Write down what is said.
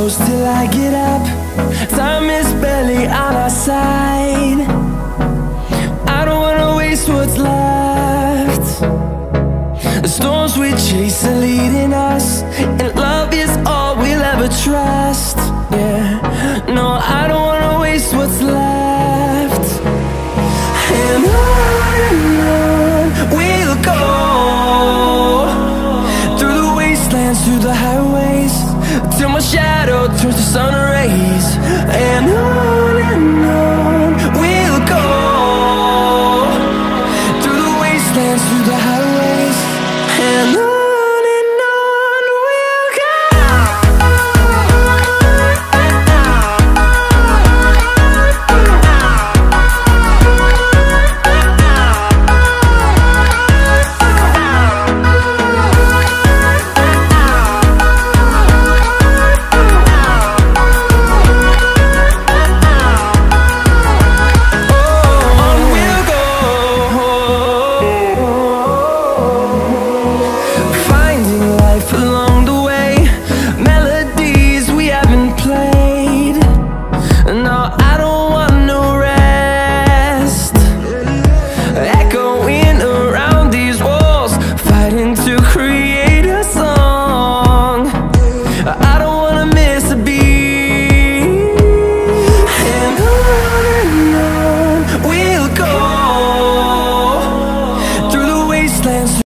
close till I get up. Time is barely on our side. I don't wanna waste what's left. The storms we chase are leading us, and love is all we'll ever trust. Yeah, no, I don't wanna waste what's left. And on we'll go, through the wastelands, through the highways, till my shadow turns to sun